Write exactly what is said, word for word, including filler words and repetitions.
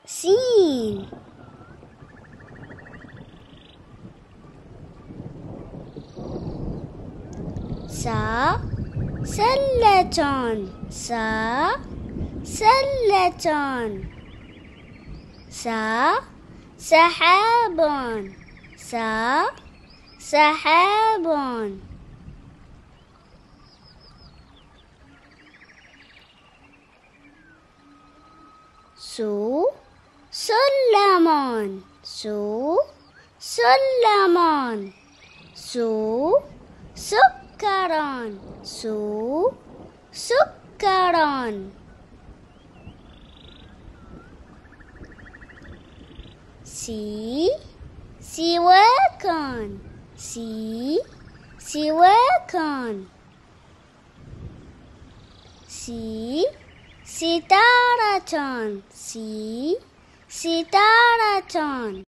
سين. سا سلة. سا سلة. سا سحاب. سا سحاب. سو سلم. سو سلم. سو سكر. سو سكر. سي سواك. سي سواك. سي ستارة. سي ستارة.